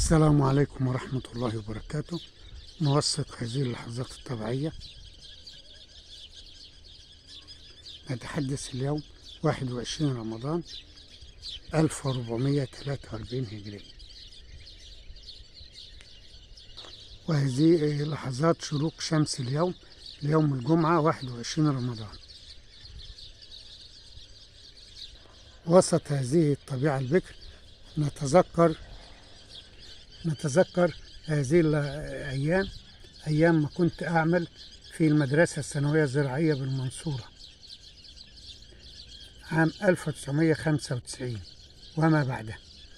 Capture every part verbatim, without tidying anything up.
السلام عليكم ورحمة الله وبركاته. نوثق هذه اللحظات الطبيعية. نتحدث اليوم واحد وعشرين رمضان ألف وأربعمائة وثلاثة وأربعين هجرية، وهذه لحظات شروق شمس اليوم ليوم الجمعة واحد وعشرين رمضان. وسط هذه الطبيعة البكر نتذكر نتذكر هذه الأيام، أيام ما كنت أعمل في المدرسة الثانوية الزراعية بالمنصورة عام ألف وتسعمائة وخمسة وتسعين وما بعده،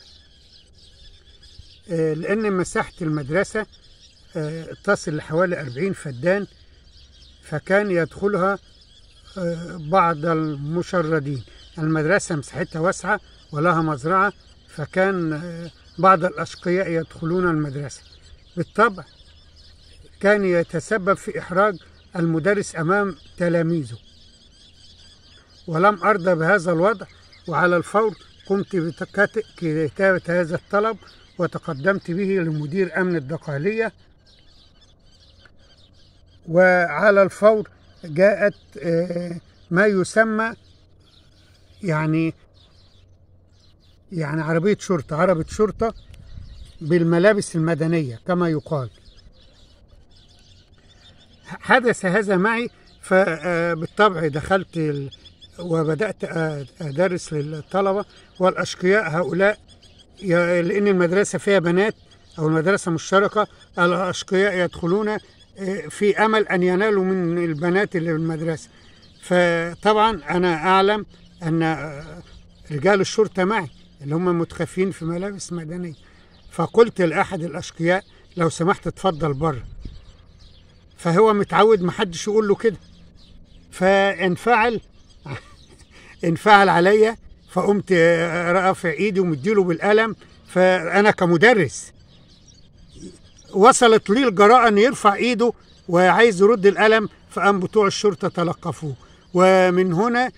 لأن مساحة المدرسة تصل لحوالي أربعين فدان، فكان يدخلها بعض المشردين. المدرسة مساحتها واسعة ولها مزرعة، فكان بعض الأشقياء يدخلون المدرسة. بالطبع كان يتسبب في إحراج المدرس أمام تلاميذه، ولم أرضى بهذا الوضع، وعلى الفور قمت بكتابة هذا الطلب وتقدمت به لمدير أمن الدقهلية، وعلى الفور جاءت ما يسمى يعني يعني عربية شرطة عربية شرطة بالملابس المدنية كما يقال. حدث هذا معي، فبالطبع دخلت وبدأت أدرس للطلبة والأشقياء هؤلاء، لأن المدرسة فيها بنات أو المدرسة مشتركة. الأشقياء يدخلون في أمل أن ينالوا من البنات اللي في المدرسة، فطبعا أنا أعلم أن رجال الشرطة معي اللي هم متخفين في ملابس مدنية، فقلت لأحد الأشقياء لو سمحت اتفضل بره، فهو متعود محدش يقول له كده، فانفعل انفعل عليا، فقمت رافع ايدي ومديله بالقلم. فأنا كمدرس وصلت لي الجراءة أن يرفع ايده وعايز يرد القلم، فقام بتوع الشرطة تلقفوه، ومن هنا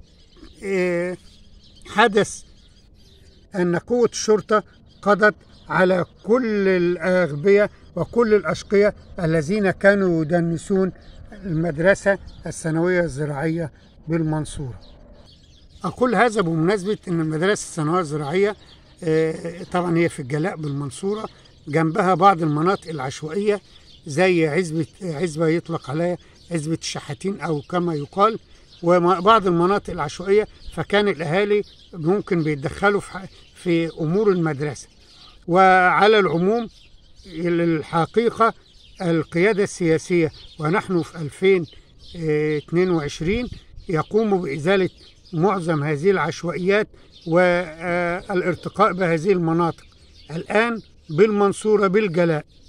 حدث أن قوة الشرطة قضت على كل الأغبياء وكل الأشقياء الذين كانوا يدنسون المدرسة الثانوية الزراعية بالمنصورة. أقول هذا بمناسبة أن المدرسة الثانوية الزراعية طبعا هي في الجلاء بالمنصورة، جنبها بعض المناطق العشوائية زي عزبة عزبة يطلق عليها عزبة الشحاتين أو كما يقال، وبعض المناطق العشوائية، فكان الأهالي ممكن بيتدخلوا في أمور المدرسة. وعلى العموم الحقيقة القيادة السياسية ونحن في ألفين واثنين وعشرين يقوم بإزالة معظم هذه العشوائيات والارتقاء بهذه المناطق الآن بالمنصورة بالجلاء.